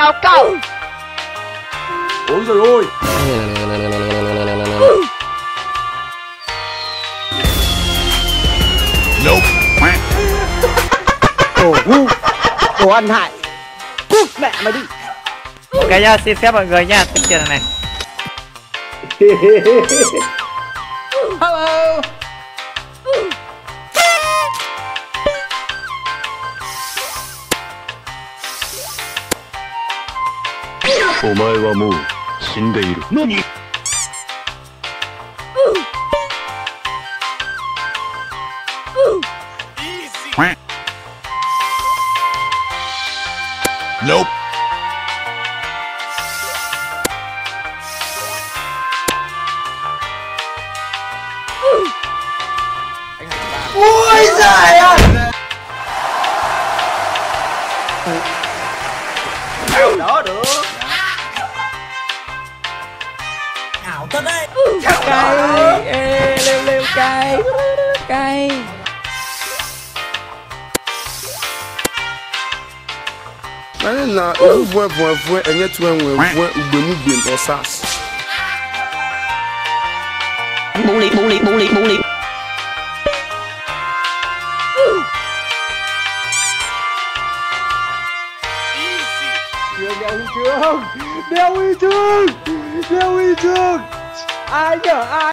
chào cậu. Ôi trời ơi. Đồ ngu, đồ ăn hại. Cút mẹ mày đi. Ok nhá, xin phép mọi người nha, tính tiền này. Hello. お前はもう死んでいる。何？Nope. Ôi giời ơi. Đó được. Ảo thật đấy. Cay, ê, lêu lêu cay, cay. Anyị na evu enye tu enwe mgbe mu bi n'ọsas. Buli. Đeo huy chương. Ai nhở ai?